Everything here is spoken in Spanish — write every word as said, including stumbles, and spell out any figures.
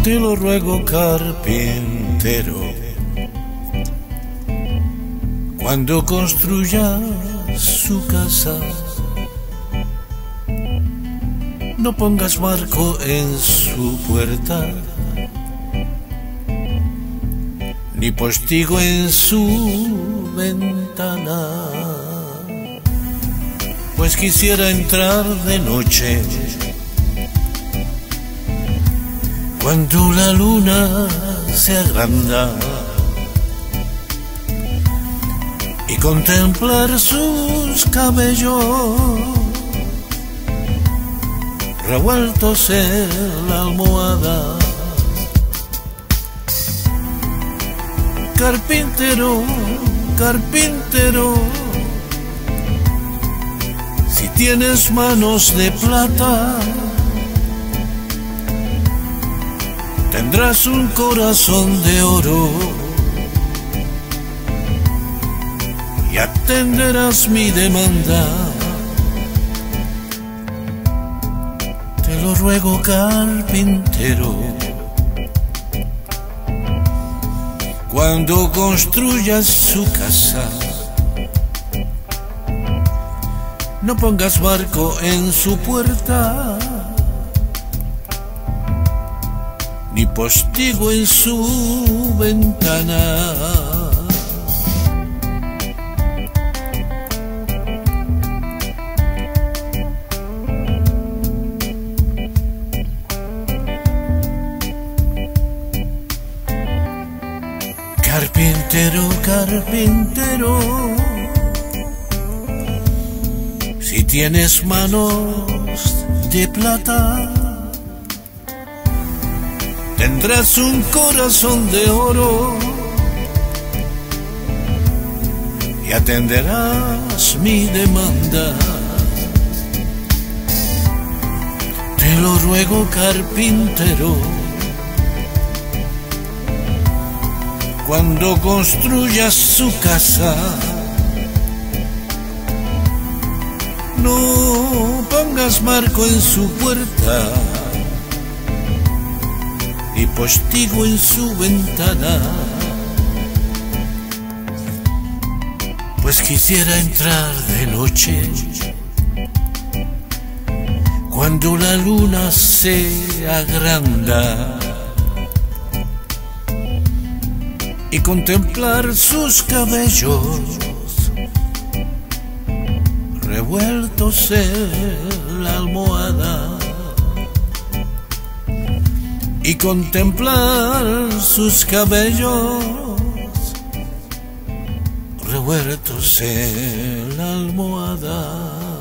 Te lo ruego, carpintero, cuando construya su casa, no pongas marco en su puerta, ni postigo en su ventana, pues quisiera entrar de noche cuando la luna se agranda y contemplar sus cabellos revueltos en la almohada. Carpintero, carpintero, si tienes manos de plata, tendrás un corazón de oro y atenderás mi demanda. Te lo ruego, carpintero, cuando construyas su casa, no pongas marco en su puerta, ni postigo en su ventana. Carpintero, carpintero, si tienes manos de plata, tendrás un corazón de oro y atenderás mi demanda. Te lo ruego, carpintero, cuando construyas su casa, no pongas marco en su puerta, ni postigo en su ventana, pues quisiera entrar de noche cuando la luna se agranda y contemplar sus cabellos revueltos en la almohada, y contemplar sus cabellos revueltos en la almohada.